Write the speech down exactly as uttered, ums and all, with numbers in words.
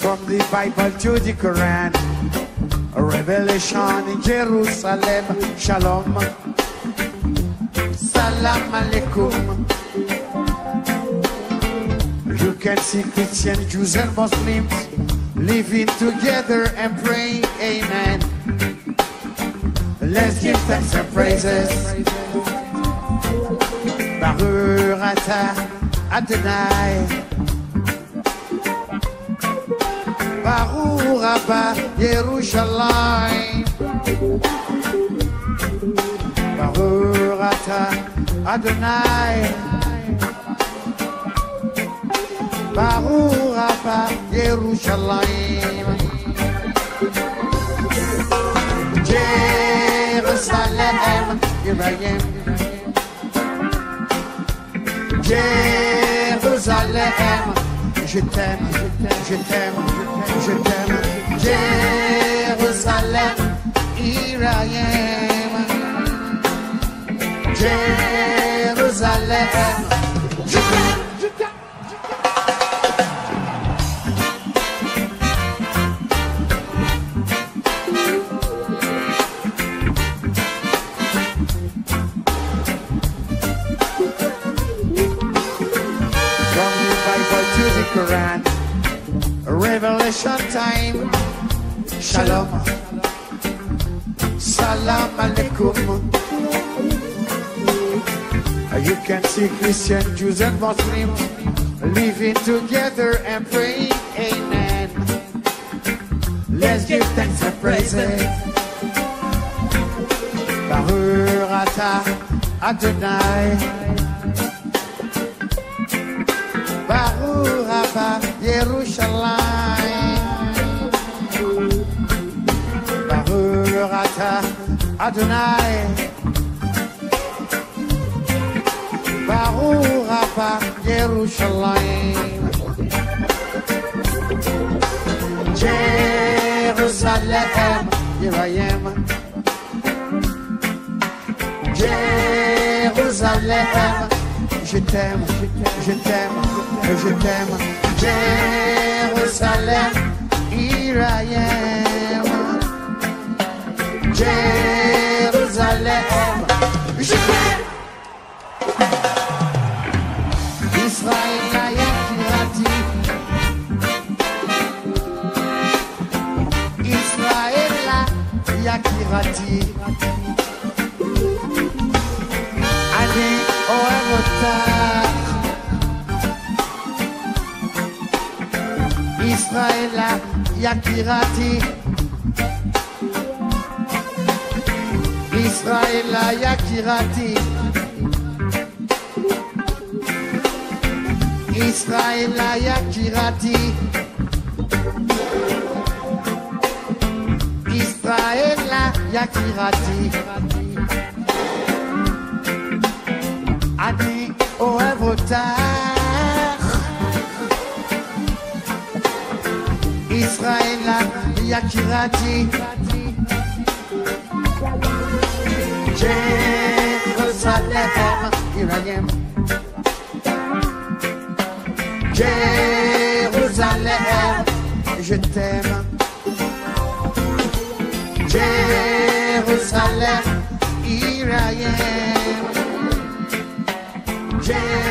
From the Bible to the Quran, a revelation in Jerusalem. Shalom, salam alaikum. You can see Christians, Jews and Muslims living together and praying amen. Let's give thanks and praises. Baruch atah Adonai, Baruch Abba Yerushalayim, Baruch atah Adonai, Baruch Abba Yerushalayim. Jerusalem, here I am. Jérusalem, je t'aime, je t'aime, je t'aime. Jérusalem, here I am. Jérusalem, je t'aime, je t'aime. Quran, Revelation time. Shalom, salam alaikum. You can see Christian, Jews and Muslims living together and praying amen. Let's give thanks and praises. Baruch atah Adonai, Baruch Abba Yerushalayim, Baruch atah Adonai, Baruch Abba Yerushalayim. Jerusalem, here I am. Jerusalem, je t'aime, je t'aime, je t'aime. Jerusalem, here I am. Jerusalem, je t'aime. Israël Yakirati, Israël Yakirati. Ani Oevotah, Israël Yakirati, Israël Yakirati, Israël Yakirati, Israël Yakirati. Ani Oevotah, Israël Yakirati, Jerusalem, here I am. Jerusalem, je t'aime. Jerusalem, here I am. Jerusalem.